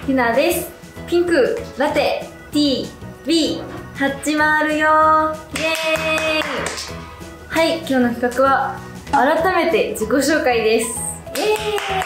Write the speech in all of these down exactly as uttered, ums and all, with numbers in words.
ひなです。ピンク、ラテ、ティー、ビー、始まるよー。イエーイ。はい、今日の企画は改めて自己紹介です。イエーイ。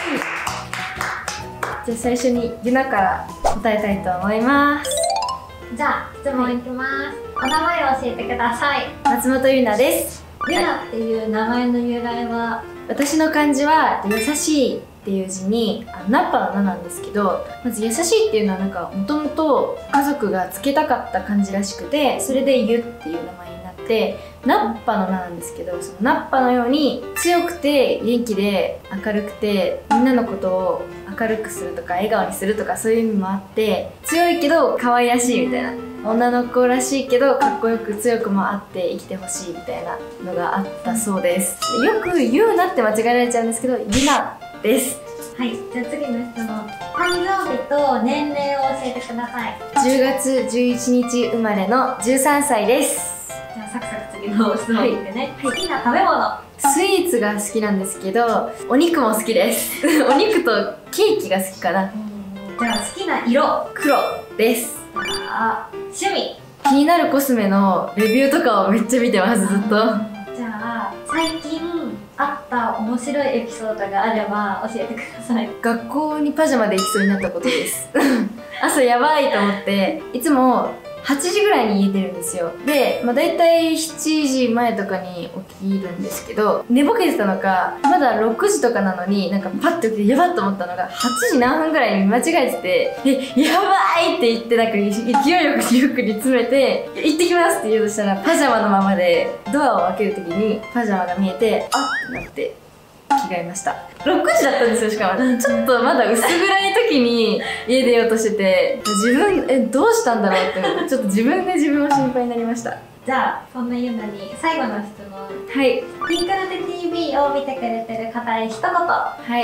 じゃあ最初にゆなから答えたいと思います。 じゃあ質問いきます、はい、お名前を教えてください。 松本ゆなです。 ゆなっていう名前の由来は？ 私の漢字は優しいっていう字にナッパの名なんですけど、まず優しいっていうのはなんかもともと家族がつけたかった漢字らしくて、それでゆっていう名前になってナッパの名なんですけど、そのナッパのように強くて元気で明るくてみんなのことを明るくするとか笑顔にするとか、そういう意味もあって強いけど可愛らしいみたいな、女の子らしいけどかっこよく強くもあって生きてほしいみたいなのがあったそうです。よく言うなって間違えられちゃうんですけど、ゆなです。 はい、じゃあ次の質問。誕生日と年齢を教えてください。 じゅうがつじゅういちにち生まれのじゅうさんさいです。 じゃあサクサク次の質問いってね、はい、好きな食べ物。 スイーツが好きなんですけど、お肉も好きですお肉とケーキが好きかな。 じゃあ好きな色。 黒です。 じゃあ趣味。 気になるコスメのレビューとかをめっちゃ見てます、ずっと。 じゃあ最近あった面白いエピソードがあれば教えてください。 学校にパジャマで行きそうになったことです朝やばいと思って、いつもはちじぐらいに家出るんですよ。で、まあ、大体しちじまえとかに起きるんですけど、寝ぼけてたのかまだろくじとかなのに、なんかパッと起きてやばっと思ったのがはちじ何分ぐらいに間違えてて、え、やばいって言って、なんか勢いよくリュックに詰めて行ってきますって言おうとしたら、パジャマのままでドアを開ける時にパジャマが見えて、あっってなって着替えました。ろくじだったんですよ。しかもちょっとまだ薄暗い時に家出ようとしてて、自分えどうしたんだろうってちょっと自分で自分を心配になりました。 じゃあそんなゆなに最後の質問。 はい。 ピンクラテ ティービー を見てくれてる方へ一言。 はい、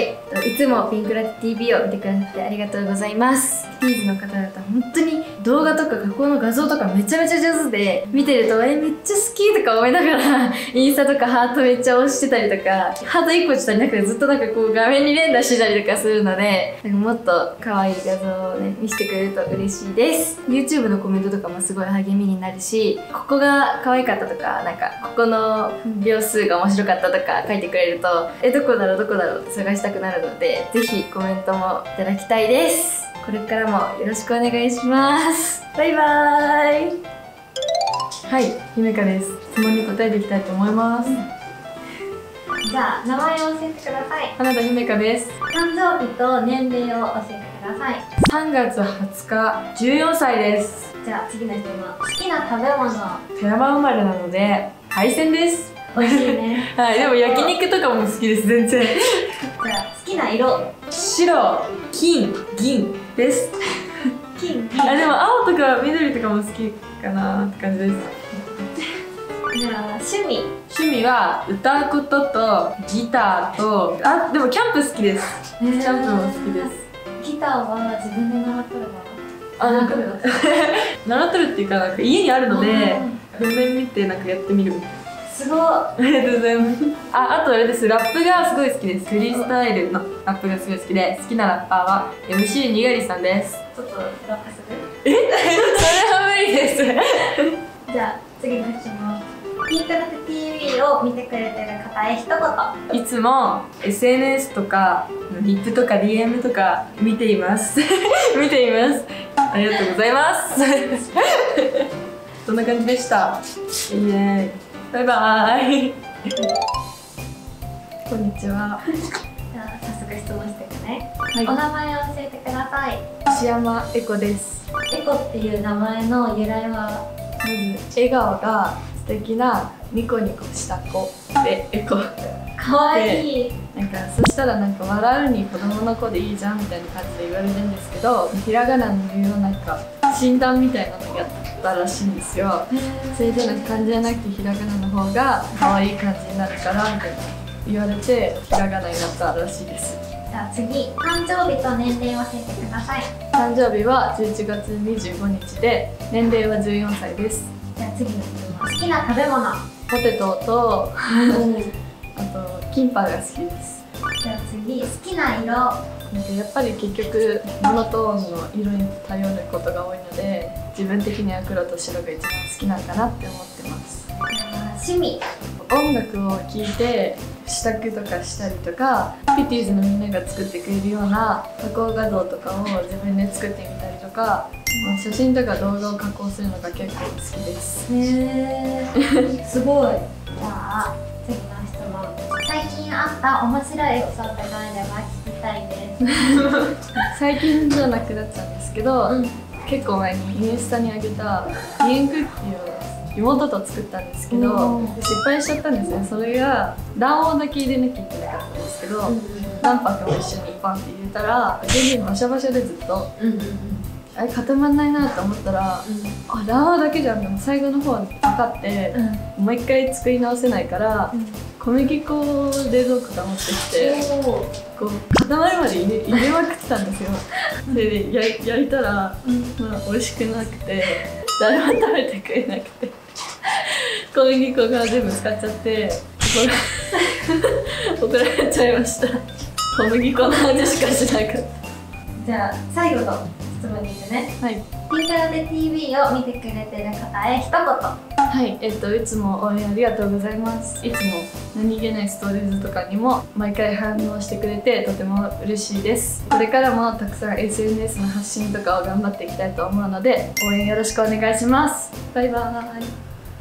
いつもピンクラテ ティービー を見てくださってありがとうございます。ティーズの方々本当に動画とか学校の画像とかめちゃめちゃ上手で、見てるとえめっちゃ好きとか思いながらインスタとかハートめっちゃ押してたりとか、ハートいっこちょっと足りなくてずっとなんかこう画面に連打してたりとかするので、なんかもっと可愛い画像をね見せてくれると嬉しいです。 YouTube のコメントとかもすごい励みになるし、ここが可愛かったとか、なんかここの秒数が面白かったとか書いてくれると、えどこだろうどこだろうって探したくなるので、ぜひコメントもいただきたいです。これからもよろしくお願いします。バイバーイ。はい、ゆめかです。質問に答えていきたいと思います。 じゃあ名前を教えてください。 花田ゆめかです。 誕生日と年齢を教えてください。 さんがつはつか、じゅうよんさいです。 じゃあ次の質問。好きな食べ物。 富山生まれなので海鮮です。 美味しいねはい、でも焼肉とかも好きです。全然じゃあ好きな色。 白、金、銀です。 金、銀。 あ、でも青とか緑とかも好きかなって感じです。 じゃあ趣味。 趣味は歌うこととギターと、あ、でもキャンプ好きです。キャンプも好きです。 ギターは自分で習っとるの？ あ、なんか習っとるっていうか、なんか家にあるので譜面見てなんかやってみる。 すごい。 ありがとうございます。あ、あとあれです。ラップがすごい好きです。フリースタイルのラップがすごい好きで、好きなラッパーは エムシー にがりさんです。 ちょっとラップする？ えそれは無理ですじゃあ次の質問。ピンクラテ ティービー を見てくれてる方へ一言。 いつも エスエヌエス とかリップとか ディーエム とか見ています見ています。ありがとうございますそんな感じでした。いいね。バイバーイこんにちは。 じゃあ早速質問していくね。 はい、 お名前を教えてください。 石山エコです。 エコっていう名前の由来は？ まず笑顔が素敵なニコニコした子でエコ。 かわいい。 なんかそしたらなんか笑うに子供の子でいいじゃんみたいな感じで言われるんですけど、ひらがなの言うなんか診断みたいなのやったらしいんですよ。それでなんか漢字じゃなくてひらがなの方が可愛い感じになるからみたいな言われて、ひらがなになったらしいです。 じゃあ次、誕生日と年齢を教えてください。 誕生日はじゅういちがつにじゅうごにちで、年齢はじゅうよんさいです。 じゃあ次の質問。好きな食べ物。 ポテトとあとキンパが好きです。 じゃあ次、好きな色。 なんかやっぱり結局モノトーンの色に頼ることが多いので、自分的には黒と白が一番好きなんかなって思ってます。 趣味。 音楽を聴いて支度とかしたりとか、ピティーズのみんなが作ってくれるような加工画像とかを自分で作ってみたりとか、写真とか動画を加工するのが結構好きです。 へーすごい。じゃあ次の質問。最近あった面白いエピソードがあれば聞きたいです。 最近じゃなくなっちゃうんですけど、うん、結構前にインスタに上げたピエンクッキーを妹と作ったんですけど、失敗しちゃったんですね。それが卵黄だけ入れなきゃいけなかったんですけど、卵白も一緒にパンって入れたら全然バシャバシャでずっと、うんうんうん、あれ固まんないなと思ったら、うん、あ卵黄だけじゃんって最後の方に分かって、うん、もう一回作り直せないから、うん、小麦粉を冷蔵庫から持ってきてこう固まるまで入れ入れまくってたんですよ。それで焼焼いたら、うん、まあ、美味しくなくて誰も食べてくれなくて小麦粉が全部使っちゃって怒られちゃいました。小麦粉の味しかしなかった。 じゃあ最後の質問に行くね。はい。ピンクラテ ティーブイ を見てくれてる方へ一言。 はい、えっといつも応援ありがとうございます。いつも何気ないストーリーズとかにも毎回反応してくれてとても嬉しいです。これからもたくさん エスエヌエス の発信とかを頑張っていきたいと思うので応援よろしくお願いします。バイバーイ。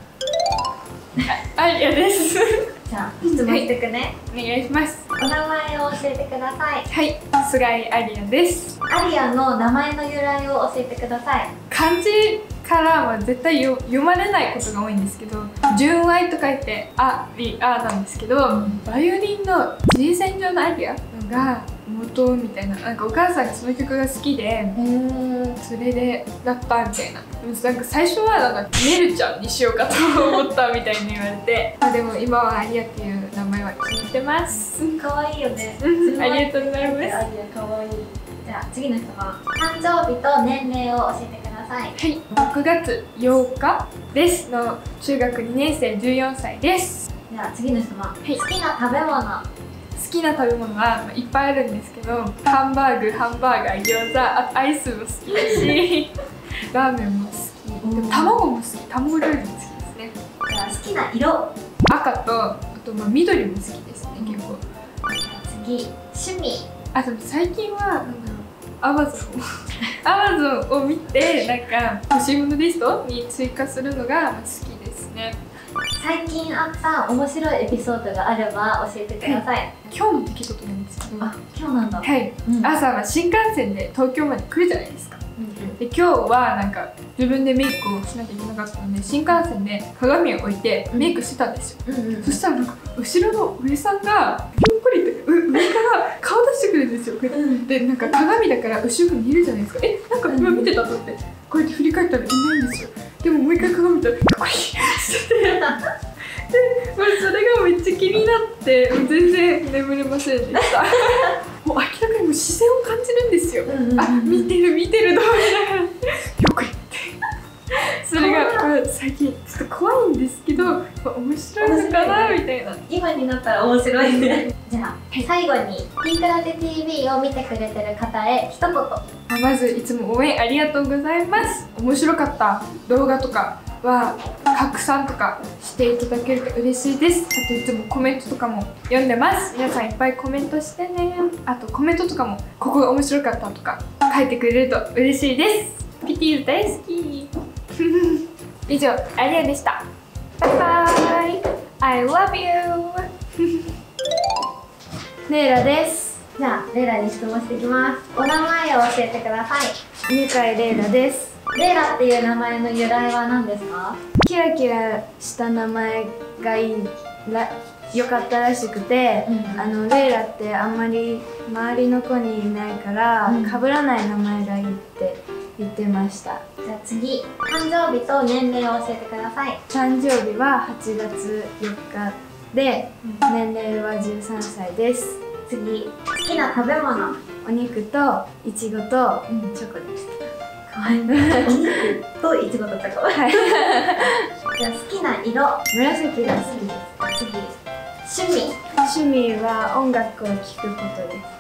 アリアです。 じゃあ質問してくね、 はい、お願いします。 お名前を教えてください。 はい、菅井アリアです。 アリアの名前の由来を教えてください。 漢字からは絶対よ読まれないことが多いんですけど、純愛と書いてアリアなんですけど、うん、バイオリンの G 線上のアリアが元みたいな、なんかお母さんがその曲が好きで、それでラッパーみたいな。なんか最初はなんかねるちゃんにしようかと思ったみたいに言われて、あでも今はアリアっていう名前は聞いてます。 可愛いよね。 ありがとうございます。アリア可愛い。じゃあ次の質問。誕生日と年齢を教えてください。 はい、ろくがつようかですの中学にねんせいじゅうよんさいです。 じゃあ次の質問。はい、好きな食べ物。 好きな食べ物はいっぱいあるんですけど、ハンバーグ、ハンバーガー、餃子、あとアイスも好きだしラーメンも好き、でも卵も好き、卵料理も好きですね。 じゃあ好きな色。 赤とあとまあ緑も好きですね、結構。 次、趣味。 あと最近はなんだろう、アマゾンアマゾンを見てなんか欲しいものリストに追加するのが好きですね。 最近あった面白いエピソードがあれば教えてください。 今日の出来事なんですけど、 あ、今日なんだ。 はい、うん、朝は新幹線で東京まで来るじゃないですか。うん、で今日はなんか自分でメイクをしなきゃいけなかったので、新幹線で鏡を置いてメイクしてたんですよ。うんうん、そしたらなんか後ろの上さんがぴょんこりって上から顔出してくるんですよ。うん、でなんか鏡だから後ろが見えるじゃないですか。え、なんか今見てたと思ってこうやって振り返ったらいないんですよ。でももう一回鏡見たらここにしててで、それがめっちゃ気になって全然眠れませんでしたもう明らかにもう視線を感じるんですよ。あ、見てる見てると思いながらよく言ってそれが最近ちょっと怖いんですけど面白いのかなみたいな。 今になったら面白いねじゃあ、はい、最後にピンクラテ ティーブイ を見てくれてる方へ一言。 まずいつも応援ありがとうございます。面白かった動画とかは拡散とかしていただけると嬉しいです。あといつもコメントとかも読んでます。皆さんいっぱいコメントしてね。あとコメントとかもここが面白かったとか書いてくれると嬉しいです。ピティーズ大好き以上、アリアでした。バイバイ I love you レイラです。 じゃあレイラに質問していきます。お名前を教えてください。 犬飼レイラです。 レイラっていう名前の由来は何ですか？ キラキラした名前がいいら良かったらしくて、うん、あのレイラってあんまり周りの子にいないから被らない名前がいいって言ってました。 じゃあ次、誕生日と年齢を教えてください。 誕生日ははちがつよっかで、うん、年齢はじゅうさんさいです。 次、好きな食べ物。 お肉といちごとチョコです。 お肉といちごとチョコ。はい。じゃあ好きな色。 紫が好きです。 次、趣味。 趣味は音楽を聴くことです。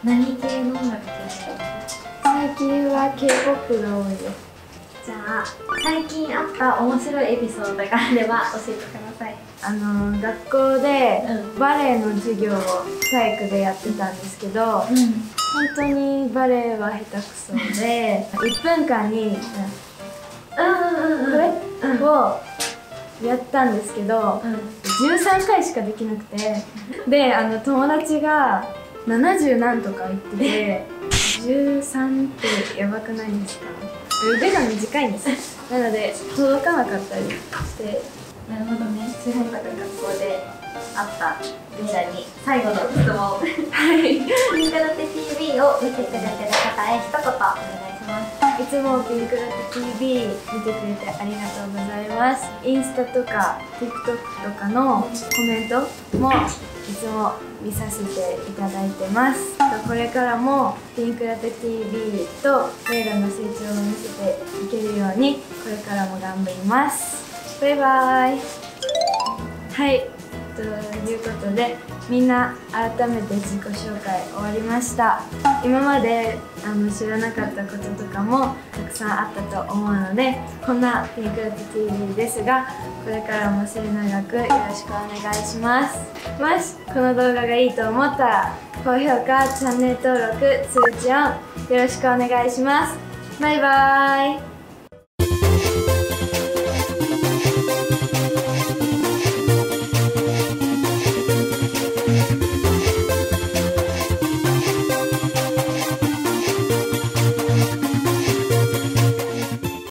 何系の音楽聴いてる？ 最近は K-ポップ が多いよ。 じゃあ最近あった面白いエピソードがあれば教えてください。 あの学校でうんバレエの授業を体育でやってたんですけど、本当にバレエは下手くそでいっぷんかんにうんうんこれうんをやったんですけど、 うんじゅうさんかいしかできなくて、であの友達がななじゅうなんとか言っててじゅうさんってやばくないですか？腕が短いんですなので届かなかったりして。 なるほどね。それが学校であったみんなに最後の質問。 はいピンクラテ ティービー を見てくれてる方へ一言お願いします。 いつもピンクラテ ティービー 見てくれてありがとうございます。インスタとか TikTok とかのコメントもいつも見させていただいてます。これからもピンクラテ ティービー とレイラの成長を見せていけるようにこれからも頑張ります。バイバイ。はい、ということでみんな改めて自己紹介終わりました。今まであの知らなかったこととかもたくさんあったと思うので、こんなピンクラテ ティービー ですがこれからも末永くよろしくお願いします。もしこの動画がいいと思ったら高評価、チャンネル登録、通知オンよろしくお願いします。バイバイ。